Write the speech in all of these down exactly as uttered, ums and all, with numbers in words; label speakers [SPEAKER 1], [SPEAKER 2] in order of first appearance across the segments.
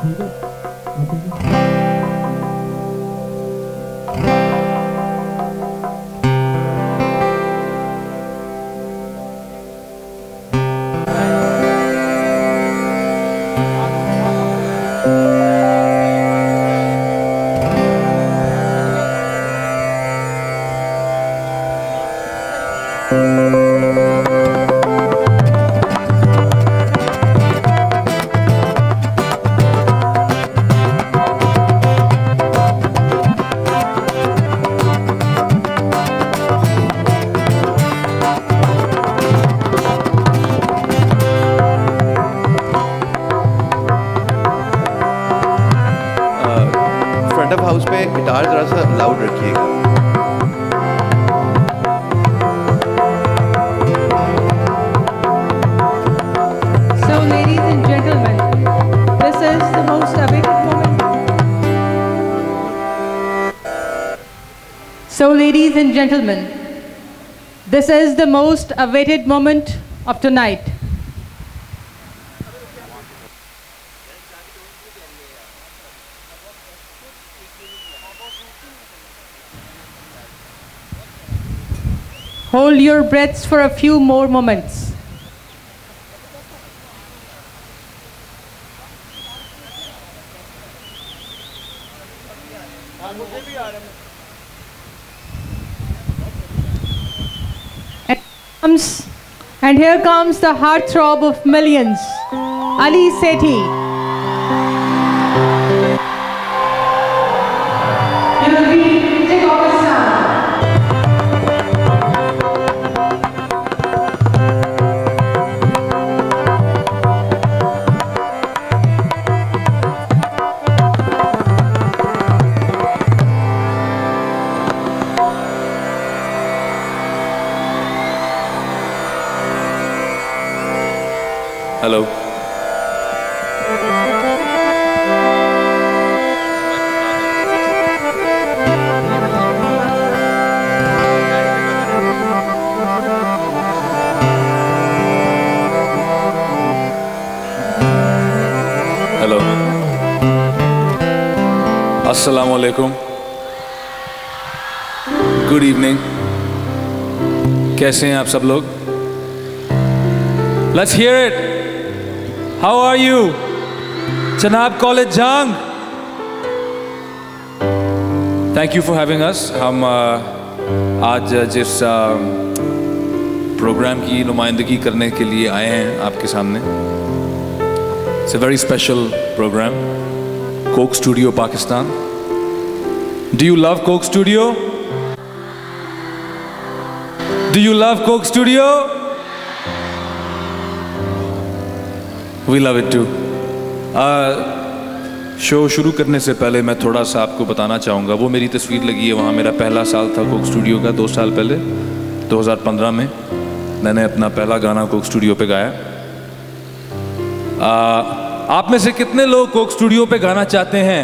[SPEAKER 1] House पे guitar जरा सा लाउड रखिएगा।
[SPEAKER 2] So ladies and gentlemen, this is the most awaited moment. So ladies and gentlemen, this is the most awaited moment of tonight. Hold your breaths for a few more moments. And, comes, and here comes the heartthrob of millions, Ali Sethi.
[SPEAKER 3] Hello. Hello. Assalamu alaikum. Good evening. कैसे हैं आप सब लोग? Let's hear it. How are you? Janab College Jang. Thank you for having us. हम आज जिस programme की नुमाइंदगी करने के लिए आए हैं आपके सामने, It's a very special program. Coke Studio Pakistan. Do you love Coke Studio? Do you love Coke Studio? We love it too. Show uh, शुरू करने से पहले मैं थोड़ा सा आपको बताना चाहूँगा, वो मेरी तस्वीर लगी है वहाँ, मेरा पहला साल था कोक स्टूडियो का, दो साल पहले दो हज़ार पंद्रह में मैंने अपना पहला गाना कोक स्टूडियो पे गाया। uh, आप में से कितने लोग कोक स्टूडियो पे गाना चाहते हैं?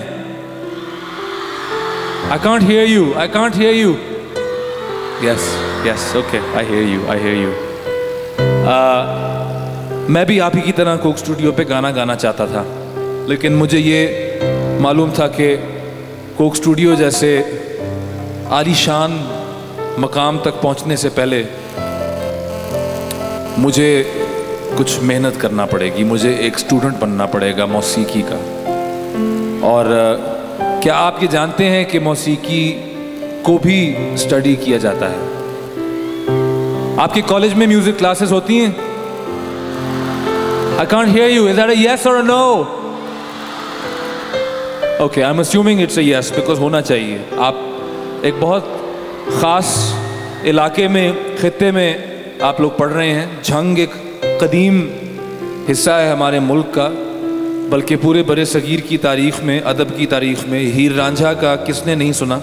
[SPEAKER 3] I can't hear you. I can't hear you. Yes, yes, okay. I hear you. I hear you. Uh, मैं भी आप ही की तरह कोक स्टूडियो पे गाना गाना चाहता था, लेकिन मुझे ये मालूम था कि कोक स्टूडियो जैसे आलीशान मकाम तक पहुंचने से पहले मुझे कुछ मेहनत करना पड़ेगी, मुझे एक स्टूडेंट बनना पड़ेगा मौसीकी का। और क्या आप ये जानते हैं कि मौसीकी को भी स्टडी किया जाता है? आपके कॉलेज में म्यूजिक क्लासेस होती हैं? I can't hear you. Is that a yes or a no? Okay, I'm assuming it's a yes because होना चाहिए। आप एक बहुत ख़ास इलाके में, ख़ित्ते में आप लोग पढ़ रहे हैं। झंग एक कदीम हिस्सा है हमारे मुल्क का, बल्कि पूरे बरे सगीर की तारीख़ में, अदब की तारीख़ में हीर रांझा का किसने नहीं सुना?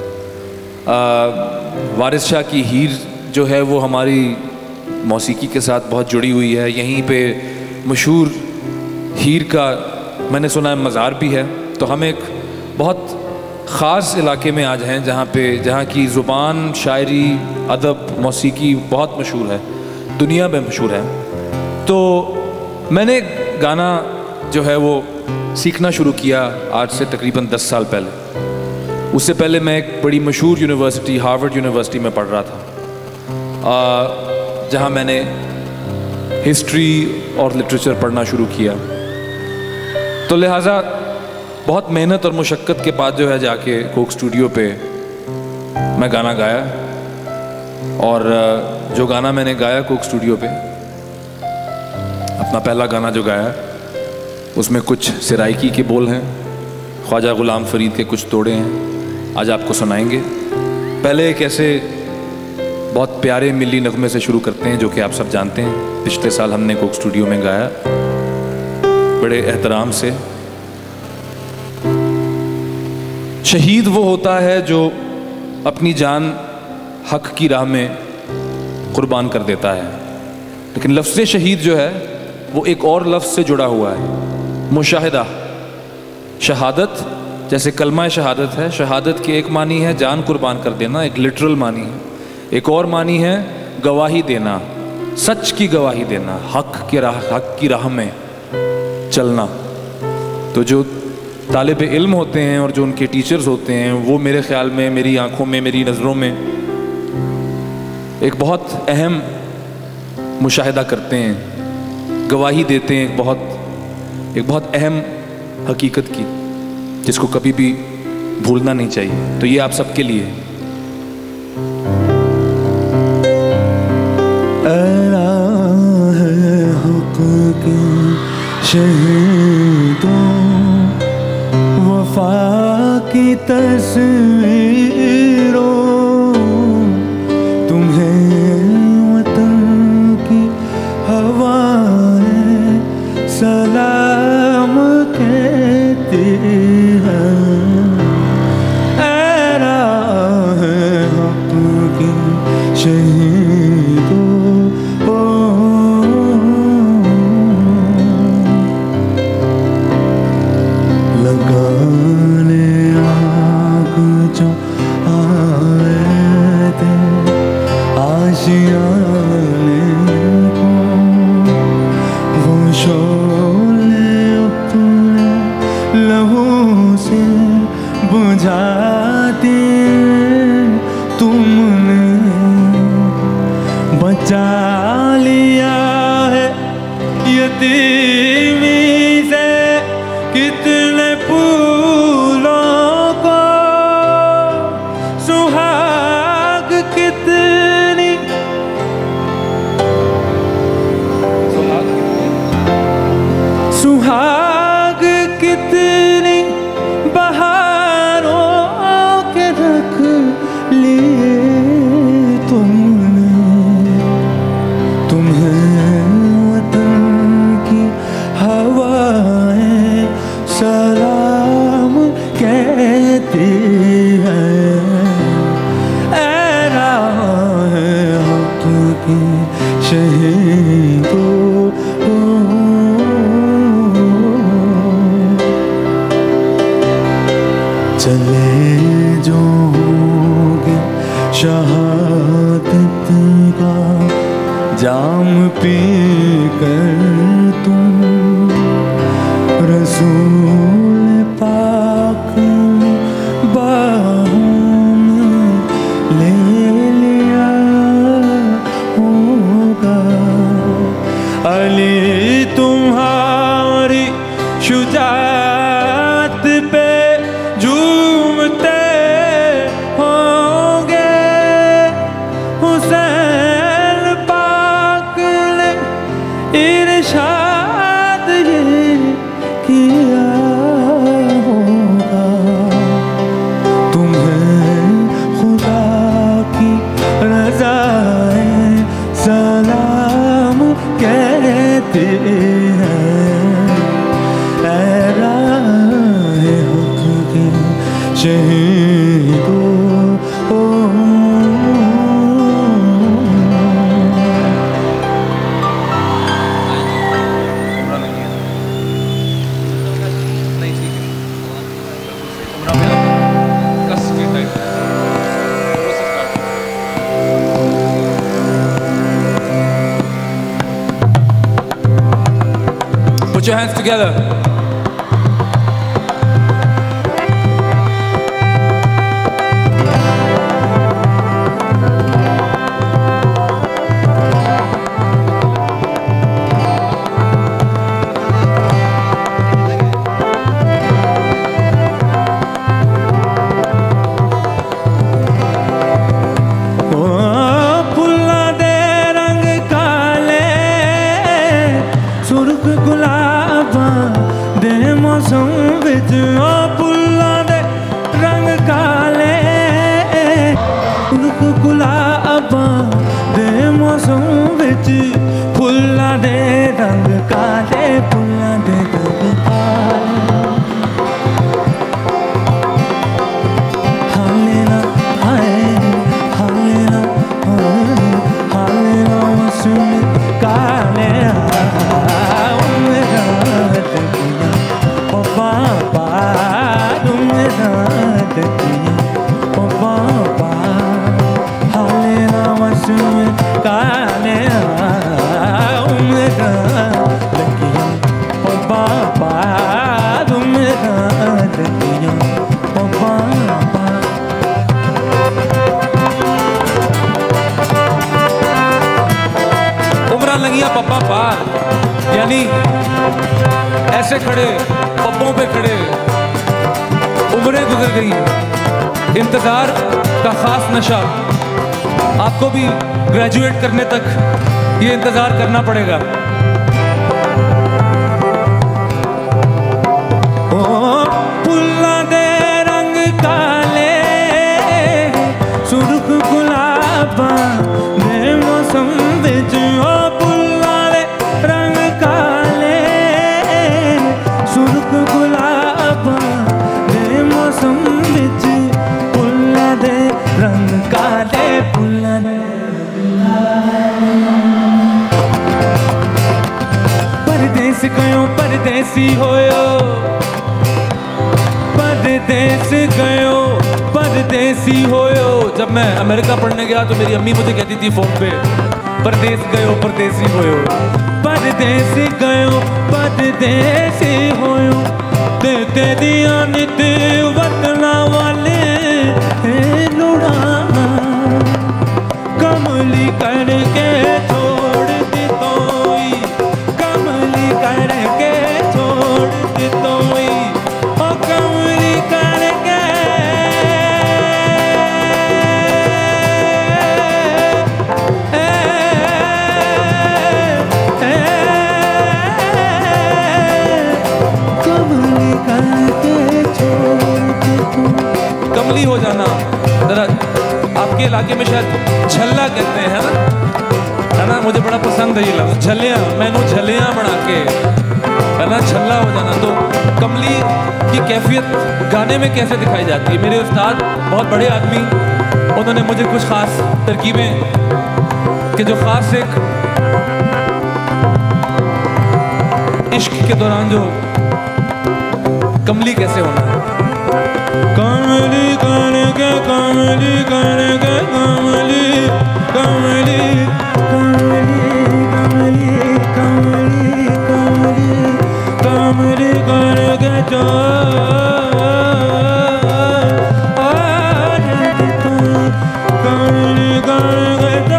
[SPEAKER 3] वारिस शाह की हीर जो है वो हमारी मौसीकी के साथ बहुत जुड़ी हुई है। यहीं पे मशहूर हीर का मैंने सुना है मज़ार भी है। तो हम एक बहुत ख़ास इलाके में आज हैं जहाँ पे जहाँ की ज़ुबान, शायरी, अदब, मौसीकी बहुत मशहूर है, दुनिया में मशहूर है। तो मैंने गाना जो है वो सीखना शुरू किया आज से तकरीबन दस साल पहले। उससे पहले मैं एक बड़ी मशहूर यूनिवर्सिटी हार्वर्ड यूनिवर्सिटी में पढ़ रहा था, जहाँ मैंने हिस्ट्री और लिटरेचर पढ़ना शुरू किया। तो लिहाजा बहुत मेहनत और मुशक्क़त के बाद जो है जाके कोक स्टूडियो पे मैं गाना गाया। और जो गाना मैंने गाया कोक स्टूडियो पे, अपना पहला गाना जो गाया, उसमें कुछ सिराइकी के बोल हैं, ख्वाजा गुलाम फरीद के कुछ तोड़े हैं, आज आपको सुनाएंगे। पहले एक ऐसे बहुत प्यारे मिली नगमे से शुरू करते हैं जो कि आप सब जानते हैं, पिछले साल हमने कोक स्टूडियो में गाया बड़े एहतराम से। शहीद वो होता है जो अपनी जान हक की राह में कुर्बान कर देता है, लेकिन लफ्ज़ शहीद जो है वो एक और लफ्ज़ से जुड़ा हुआ है, मुशाहिदा। शहादत जैसे कलमा शहादत है, शहादत की एक मानी है जान कुर्बान कर देना, एक लिटरल मानी है। एक और मानी है गवाही देना, सच की गवाही देना, हक की राह हक की राह में चलना। तो जो तालिब इल्म होते हैं और जो उनके टीचर्स होते हैं, वो मेरे ख्याल में, मेरी आंखों में, मेरी नज़रों में एक बहुत अहम मुशाहिदा करते हैं, गवाही देते हैं एक बहुत एक बहुत अहम हकीकत की, जिसको कभी भी भूलना नहीं चाहिए। तो ये आप सबके लिए
[SPEAKER 4] शहीदों वफा की तस्वीरों, तुम्हें वतन की हवाएं सलाम कहती हैं। ऐ राह हक़ की शहीदों, लगाने आग जो आए थे आशियाने को, वो शोले अपने लहू से बुझा दिए, तुमने बचा लिया है यतीमी से कितने फूलों को, सुहाग कितनी सुहाग कितनी बहारों के रख लिए तुमने, तुम्हें वतन की हवाएं सलाम कहती हैं। ऐ राह हक़ की शहीदों, चले जो होगे शहादत का जाम पी कर तुम, रसूल पाक ने बाहों में ले लिया होगा। अली तुम्हारी शुजाअत पे झूमते होंगे, हुसैन पाक ने इरशाद ये किया होगा। तुम्हें खुदा की रज़ाएं सलाम कहते हैं। ऐ राह हक़ के शहीदों,
[SPEAKER 3] Put your hands together. पप्पा पार यानी ऐसे खड़े पप्पों पे खड़े उम्रें गुजर गई। इंतजार का खास नशा आपको भी ग्रेजुएट करने तक ये इंतजार करना पड़ेगा।
[SPEAKER 4] ओ फुल्लां दे रंग काले सुर्ख गुलाबां दे मौसम विच परदेस गयो परदेसी होयो परदेस गयो परदेसी होयो। जब मैं अमेरिका पढ़ने गया तो मेरी अम्मी मुझे कहती थी फोन पे परदेस गयो परदेसी होयो परदेस गयो परदेसी होयो। ते तेरिया नित वतना वाले लुड़ा कमली करके छोड़ दी तोई कमली करके छोड़ दी तोई ओ कमली करके ए, ए, कमली करके छोड़ दी तोई।
[SPEAKER 3] कमली हो जाना जरा आपके इलाके में शायद छल्ला कहते हैं ना, है ना। मुझे बड़ा पसंद है ये लफ्ज़ छल्लियाँ। मैंने छल्लियाँ बना के है ना छल्ला हो जाना। तो कमली की कैफियत गाने में कैसे दिखाई जाती है? मेरे उस्ताद बहुत बड़े आदमी, उन्होंने मुझे कुछ ख़ास तरकीबें कि जो ख़ास एक इश्क के दौरान जो कमली कैसे होना है।
[SPEAKER 4] कमली करके कमली करके कमली कमली कमली कमली कमली कमली कमली करके कमली करके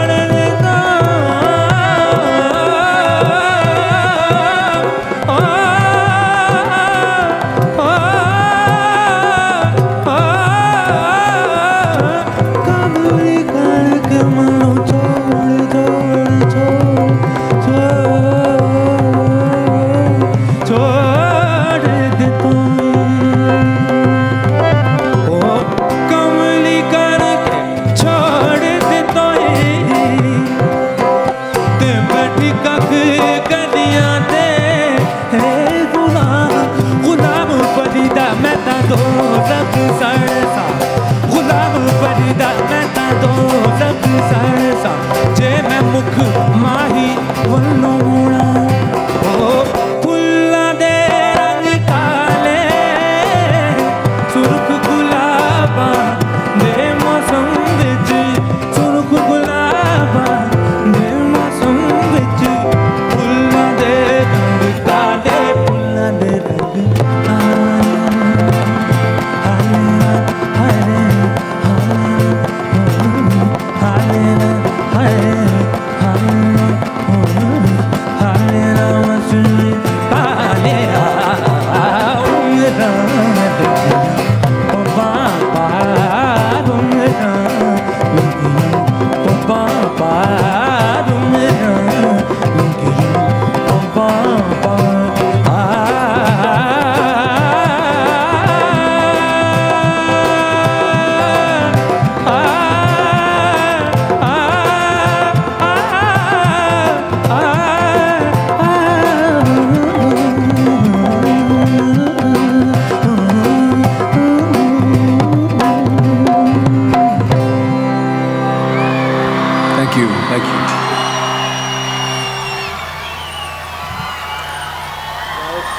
[SPEAKER 4] जे मैं मुख माही वल्लोड़ा ओ फुल्लां दे रंग काले सुर्ख गुलाबां दे मौसम विच सुर्ख गुलाबां दे मौसम विच फुल्लां दे रंग काले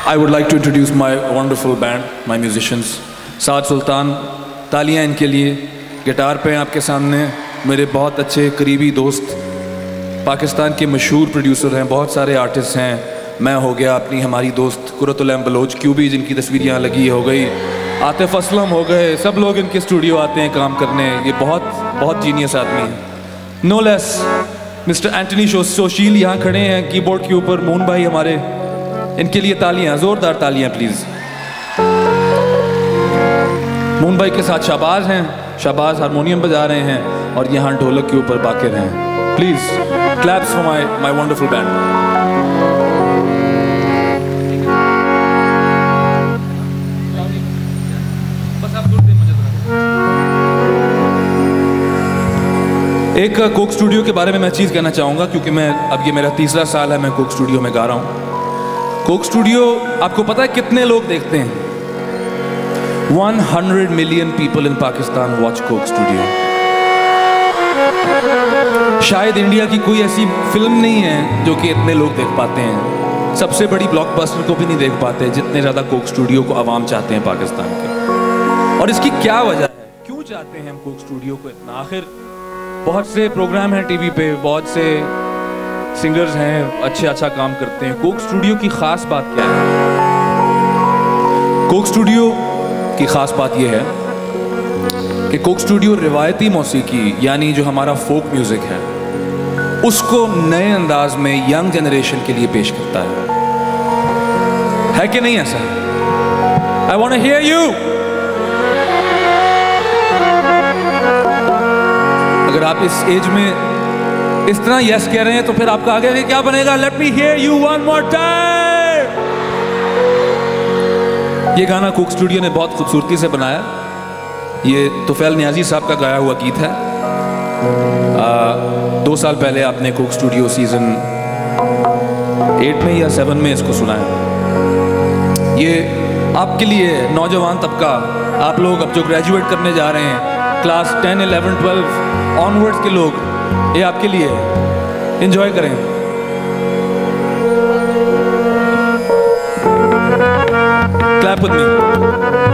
[SPEAKER 3] I would like to introduce my wonderful band, my musicians. साद सुल्तान, तालियां इनके लिए। गिटार पे आपके सामने मेरे बहुत अच्छे करीबी दोस्त, पाकिस्तान के मशहूर प्रोड्यूसर हैं, बहुत सारे आर्टिस्ट हैं। मैं हो गया, अपनी हमारी दोस्त कुरतुल बलोच, क्यूबी जिनकी तस्वीर यहाँ लगी हो गई, आतिफ असलम हो गए, सब लोग इनके स्टूडियो आते हैं काम करने। ये बहुत बहुत जीनियस आदमी है। No less mister Antony Sushil यहाँ खड़े हैं कीबोर्ड के ऊपर। मून भाई हमारे, इनके लिए तालियां, जोरदार तालियां प्लीज। मून भाई के साथ शाहबाज हैं, शाहबाज हारमोनियम बजा रहे हैं और यहाँ ढोलक के ऊपर बाकिर हैं। Please claps for my my wonderful band. एक कोक स्टूडियो के बारे में मैं चीज़ कहना चाहूँगा, क्योंकि मैं अब ये मेरा तीसरा साल है मैं कोक स्टूडियो में गा रहा हूँ। कोक स्टूडियो आपको पता है कितने लोग देखते हैं? one hundred million people in Pakistan watch Coke Studio. शायद इंडिया की कोई ऐसी फिल्म नहीं है जो कि इतने लोग देख पाते हैं। सबसे बड़ी ब्लॉकबस्टर को भी नहीं देख पाते जितने ज़्यादा कोक स्टूडियो को आवाम चाहते हैं पाकिस्तान के। और इसकी क्या वजह है, क्यों चाहते हैं हम कोक स्टूडियो को इतना? आखिर बहुत से प्रोग्राम हैं टीवी पे, बहुत से सिंगर्स हैं, अच्छे अच्छा काम करते हैं। कोक स्टूडियो की खास बात क्या है? कोक स्टूडियो की खास बात यह है कि कोक स्टूडियो रिवायती मौसीकी यानी जो हमारा फोक म्यूजिक है उसको नए अंदाज में यंग जनरेशन के लिए पेश करता है, है कि नहीं ऐसा? I want to hear you. अगर आप इस एज में इस तरह यस कह रहे हैं तो फिर आपका आगे आगे क्या बनेगा? Let me hear you one more time. ये गाना कोक स्टूडियो ने बहुत खूबसूरती से बनाया। ये तुफैल नियाजी साहब का गाया हुआ गीत है। आ, दो साल पहले आपने कोक स्टूडियो सीजन एट में या सेवन में इसको सुना है। ये आपके लिए नौजवान तबका, आप लोग अब जो ग्रेजुएट करने जा रहे हैं, class ten eleven twelve onwards के लोग, ये आपके लिए एंजॉय करें। Clap with me.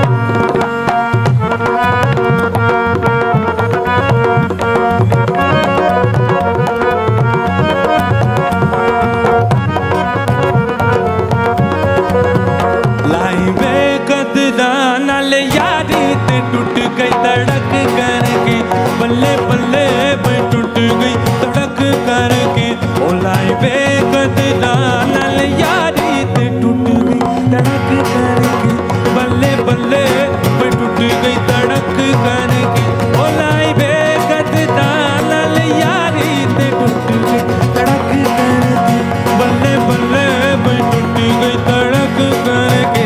[SPEAKER 4] टूट गई धड़क करके, बल्ले बल्ले पे टूट गई धड़क करके, ओ लाई बेकदरा नाल यारी ते टूट गई धड़क करके, बल्ले बल्ले पे टूट गई धड़क करके, ओ लाई बेकदरा नाल यारी ते टूट गई धड़क करके, बल्ले बल्ले पे टूट गई धड़क करके।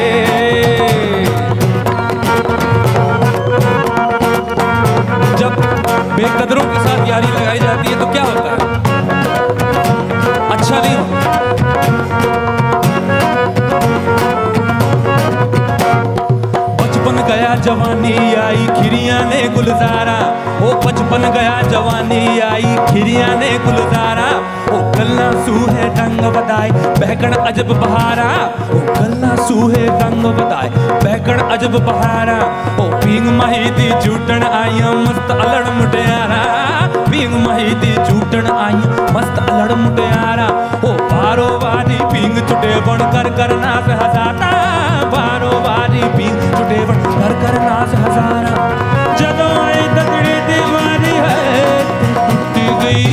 [SPEAKER 4] बेकदरों के साथ यारी लगाई जाती है तो क्या होता है? अच्छा नहीं होता। बचपन गया जवानी आई खिरिया ने गुलजारा, ओ बचपन गया जवानी आई खिरिया ने गुलजारा, ओ गल्ला सूहे रंग बदाए बहकण अजब बहारा, ओ गल्ला सूहे रंग बदाए बहकण अजब बहारा, ओ पींग माही दी झूठन आईया मस्त अलड़ मुटियारा, पींग माही दी झूठन आईया मस्त अलड़ मुटियारा, ओ बारो बारी पींग छुटे बन कर कर नाच हजारा, बारो बारी पींग छुटे बन कर कर नाच हजारा, जदों आई तगड़ी दीवारी है टूट गई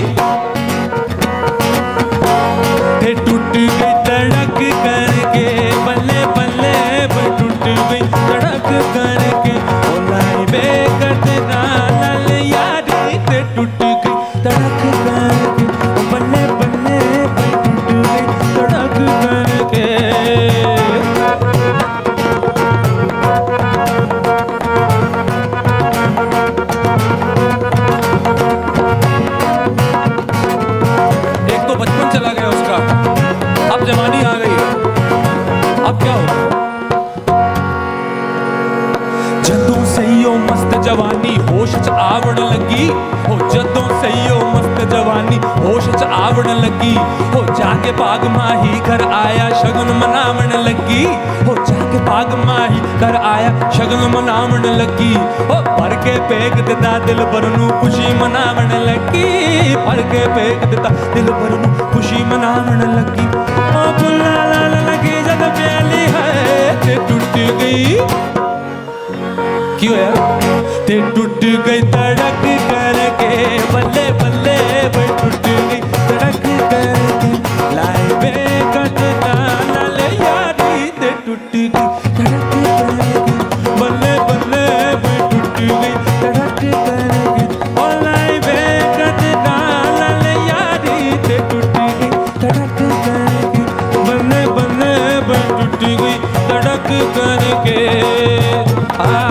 [SPEAKER 4] ते टूट गई धड़क करके, बल्ले बल्ले पे टूट गई धड़क करके, ओ लाई बेकदरा नाल यारी ते टूट गई धड़क करके, ओ बल्ले बल्ले पे टूट गई धड़क करके। एक तो बचपन चला गया उसका, अब जवानी आ गई, अब क्या होगा? जदों से यो मस्त जवानी होश च आवण लगी हो जदों सईयो मस्त जवानी होश च आवण लगी हो जाके बाग माही घर आया शगन मनावण लगी हो जाके बाग माही घर आया शगन मनावण लगी हो भर के पेग दिता दिल भर नू खुशी मनावण लगी भर के पेग दिता दिल भर नू खुशी मनावण लगी ओ बुला लाल लगी जद प्याली है ते टूट गई क्यों यार ते टूट गई तड़क करके बल्ले बल्ले वो टूट गई तड़क करके लाए बेकत लाल यारी ते टूट गई तड़क करके बल्ले बल्ले वो टूट गई तड़क करके ओ लाए बेकत लाल यारी ते टूट गई तड़क करके बल्ले बल्ले वो टूट गई तड़क करके आ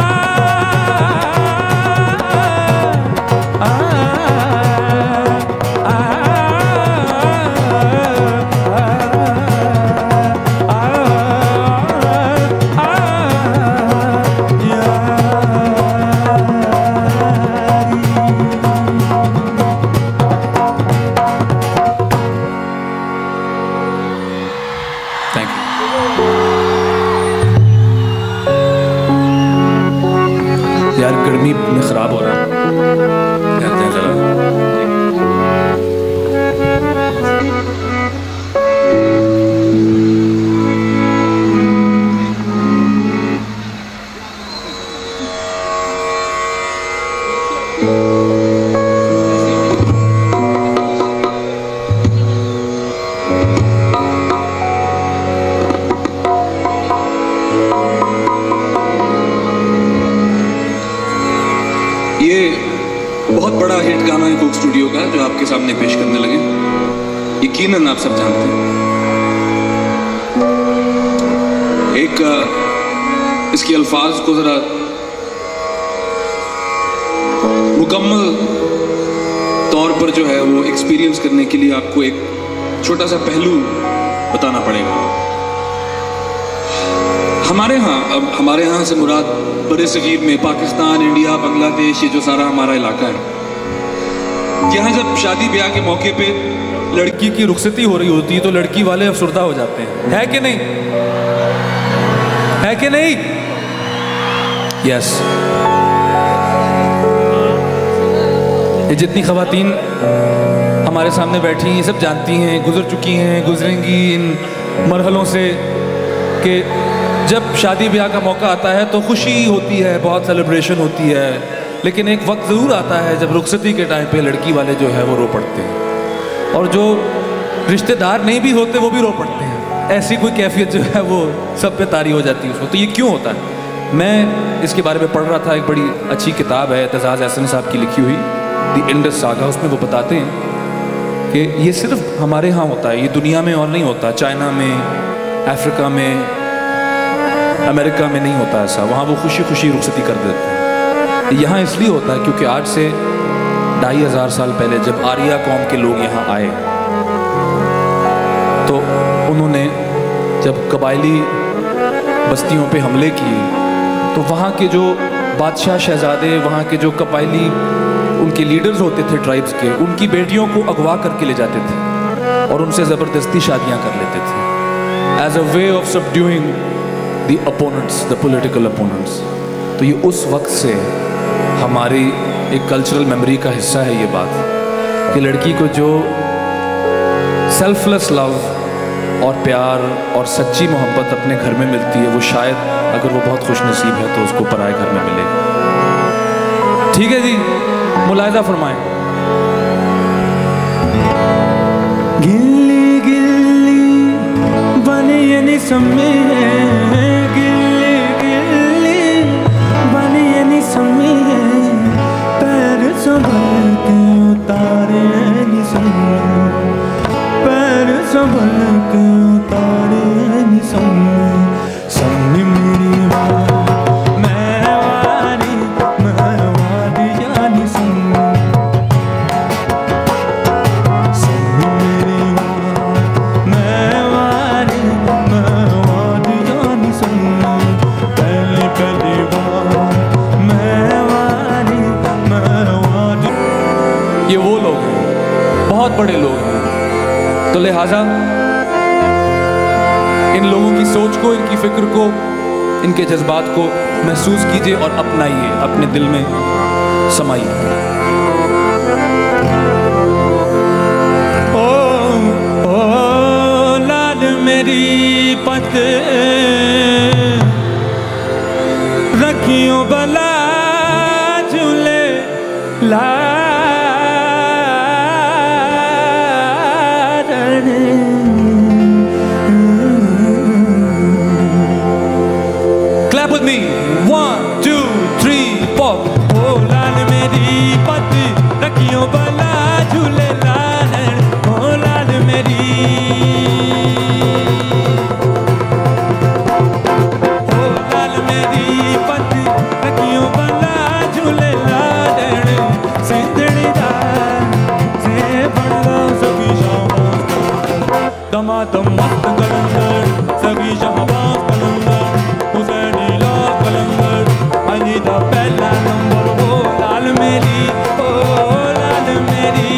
[SPEAKER 4] यार गर्मी में खराब हो रहा है कहते हैं जरा
[SPEAKER 3] बहुत बड़ा हिट गाना है कोक स्टूडियो का जो आपके सामने पेश करने लगे। यकीनन आप सब जानते हैं। एक इसके अल्फाज को जरा मुकम्मल तौर पर जो है वो एक्सपीरियंस करने के लिए आपको एक छोटा सा पहलू बताना पड़ेगा। हमारे यहाँ, अब हमारे यहाँ से मुराद बड़े सगीर में पाकिस्तान, इंडिया, बांग्लादेश, ये जो सारा हमारा इलाका है, यहाँ जब शादी ब्याह के मौके पे
[SPEAKER 4] लड़की की रुखसती हो रही होती है तो लड़की वाले अफसरदा हो जाते हैं, है कि नहीं? है कि नहीं? यस। ये जितनी खवातीन हमारे सामने बैठी हैं ये सब जानती हैं, गुजर चुकी हैं, गुजरेंगी इन मरहलों से कि जब शादी ब्याह का मौका आता है तो खुशी होती है, बहुत सेलिब्रेशन होती है, लेकिन एक वक्त ज़रूर आता है जब रुखसती के टाइम पे लड़की वाले जो है वो रो पड़ते हैं और जो रिश्तेदार नहीं भी होते वो भी रो पड़ते हैं। ऐसी कोई कैफियत जो है वो सब पे तारी हो जाती है उसको। तो ये क्यों होता है? मैं इसके बारे में पढ़ रहा था, एक बड़ी अच्छी किताब है एतजाज़ एहसन साहब की लिखी हुई द इंडस सागा। उसमें वो बताते हैं कि ये सिर्फ हमारे यहाँ होता है, ये दुनिया में और नहीं होता। चाइना में, अफ्रीका में, अमेरिका में नहीं होता ऐसा। वहाँ वो खुशी खुशी रुखसती कर देते हैं। यहाँ इसलिए होता है क्योंकि आज से ढाई हज़ार साल पहले जब आर्या कौम के लोग यहाँ आए तो उन्होंने जब कबायली बस्तियों पे हमले किए तो वहाँ के जो बादशाह शहजादे, वहाँ के जो कबायली उनके लीडर्स होते थे ट्राइब्स के, उनकी बेटियों को अगवा करके ले जाते थे और उनसे ज़बरदस्ती शादियाँ कर लेते थे as a way of subduing the opponents, the political opponents. तो ये उस वक्त से हमारी एक कल्चरल मेमोरी का हिस्सा है ये बात कि लड़की को जो सेल्फलेस लव और प्यार और सच्ची मोहब्बत अपने घर में मिलती है वो शायद अगर वो बहुत खुशनसीब है तो उसको पराए घर में मिलेगी। ठीक है जी, मुलाहिजा फरमाएं। गिल्ली गिल्ली बनी नहीं सम्मे, गिल्ली गिल्ली बनी नहीं सम्मे, पैर संभल के उतारे नहीं सम्मे, पैर संभल के उतारे नहीं सम्मे, सम्मे मेरी बात मैं वारी मैं वारी यानी सम्मे, सम्मे मेरी बात मैं वारी मैं वारी यानी सम्मे, पहली पहली बार मैं
[SPEAKER 3] बहुत बड़े लोग हैं। तो लिहाजा इन लोगों की सोच को, इनकी फिक्र को, इनके जज्बात को महसूस कीजिए और अपनाइए, अपने दिल में समाइए।
[SPEAKER 4] ओ ओ लाल मेरी पत रखियो बला झूले ला दमादम मस्त कलंदर सभी जहां कलंदर हुसैनी लाल कलंदर अली दा पहला नंबर वो लाल मेरी ओ लाल मेरी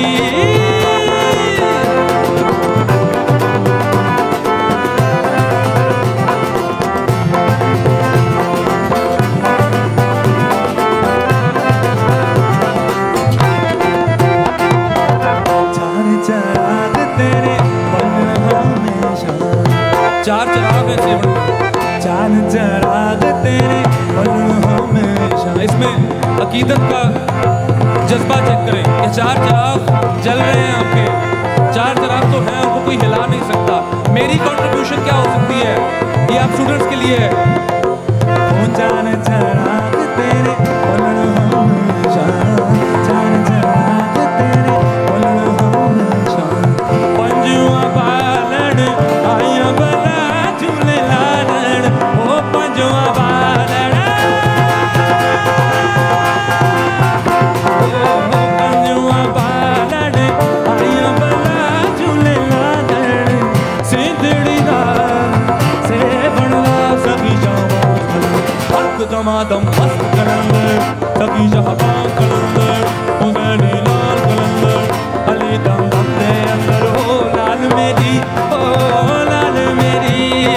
[SPEAKER 3] चार चराग है सेवन,
[SPEAKER 4] चार चराग तेरे हमेशा।
[SPEAKER 3] इसमें अकीदत का जज्बा चेक करें कि चार चराग जल रहे हैं आपके, चार चराग तो हैं, उनको कोई हिला नहीं सकता। मेरी कंट्रीब्यूशन क्या हो सकती है, ये आप स्टूडेंट्स के लिए है।
[SPEAKER 4] ओ चार चराग तेरे हमेशा, चार चराग तेरे हमेशा। पंजुआ बालन आया बला झूले लालन, ओ पंजुआ बालन ओ पंजुआ बालन आया बला झूले लालन। सिंधड़ी दा से बनला सभी जहां हक दमादम मस्त कलंदर सभी जहां कलंदर हुसैनी लाल कलंदर अली दम दम दे अंदर हो लाल मेरी ओ लाल मेरी।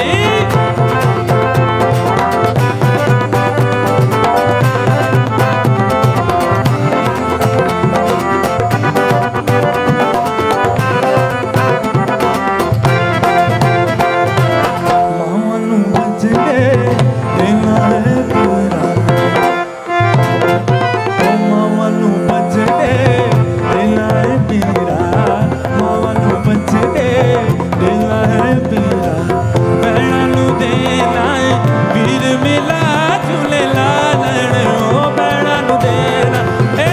[SPEAKER 4] मामनू बजने देना है पूरा, ओ मामनू बजने देना है पीरा, मामनू बजने देना है पीरा। भैणा नू देना है वीर मिला झूले लालन, ओ भैणा नू देना ए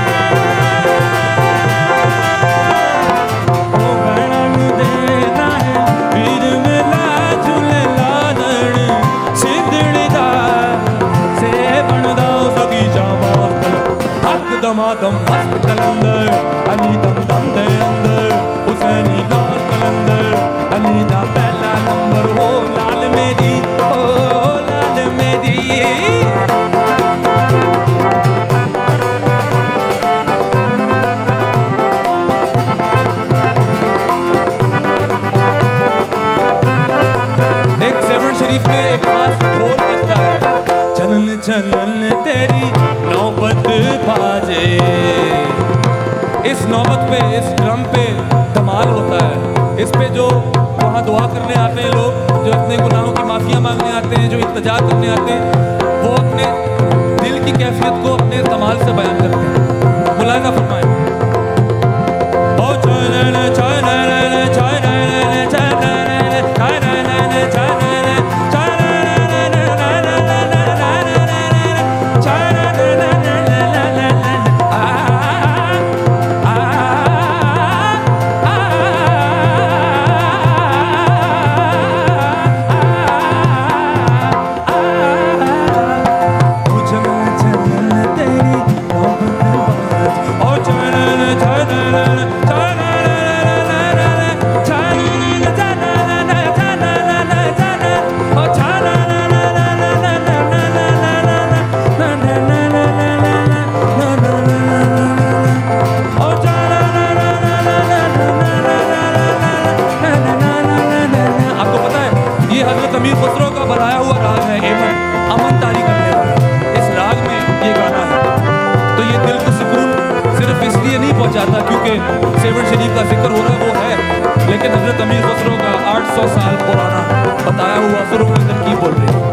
[SPEAKER 4] ओ भैणा नू देना है वीर मिला झूले लालन। सिंधड़ी दा से बनदा सभी जहां हक दमादम मस्त कलंदर अली दम दम दे अंदर हुसैनी लाल कलंदर अली दा पहला नंबर वो लाल मेरी ओ लाल मेरी।
[SPEAKER 3] एक सेवन शरीफ में एक खास बोल लिखता है,
[SPEAKER 4] चलन चलन तेरी नौबत बाजे।
[SPEAKER 3] इस नौबत पे, इस ड्रम पे धमाल होता है। इस पे जो वहाँ दुआ करने आते हैं लोग, जो अपने गुनाहों की माफिया मांगने आते हैं, जो इल्तिजा करने आते हैं, वो अपने दिल की कैफियत को अपने धमाल से बयान करते हैं। मुलायजा फरमाएं।
[SPEAKER 4] ओ चलन चलन चलन चलन चलन चलन ओ
[SPEAKER 3] बनाया हुआ राग है एमन, अमन तारी करने वाला। इस राग में ये गाना है, तो ये दिल को सुकून सिर्फ इसलिए नहीं पहुंचाता क्योंकि सेवन शरीफ का जिक्र हो रहा है, वो है, लेकिन हजरत अमीर खुसरो का आठ सौ साल पुराना बताया हुआ सुरों के अंदर की बोल रहे हैं।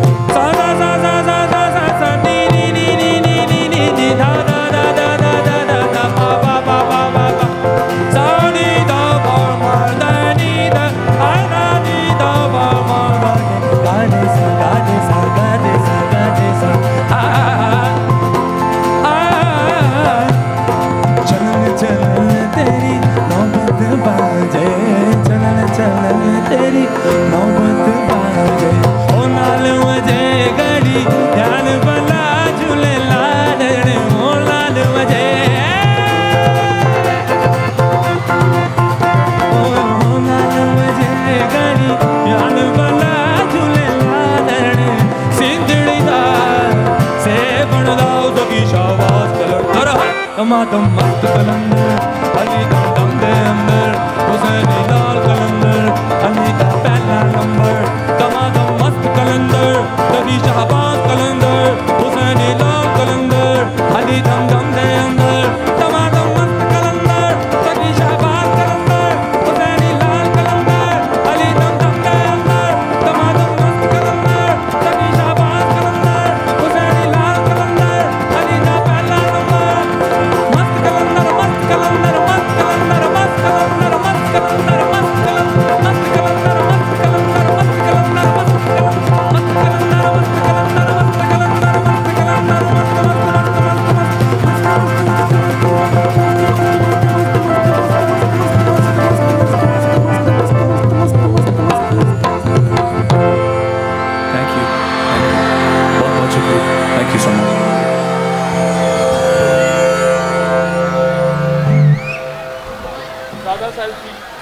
[SPEAKER 4] तेरी नौबत बाजे ओ नाल मजे गड़ी ध्यान बला झूले लाडने ओ लाल मजे ओ नाल मजे गड़ी ध्यान बला झूले लाडने सिंधड़ी दा से बनदा उदगी शाबाश कलंदर टमाटम मस्त कलंदर अली दम दम दे अंदर हुसैनी लाल कलंदर अली का पहला नंबर टमाटम मस्त कलंदर तभी शाहबाज कलंदर हुसैनी लाल कलंदर अली दम दम दे अंदर टमाटम मस्त कलंदर तभी शाहबाज कलंदर हुसैनी लाल कलंदर अली दम दम दे अंदर टमाटम मस्त कलंदर तभी शाहबाज कलंदर हुसैनी लाल कलंदर अली का पहला नंबर मस्त कलंदर मस्त कलंदर मस्त कलंदर मस्त कलंदर मस्त कलंदर मस्त
[SPEAKER 3] Thank you so much.
[SPEAKER 4] दादा सेल्फी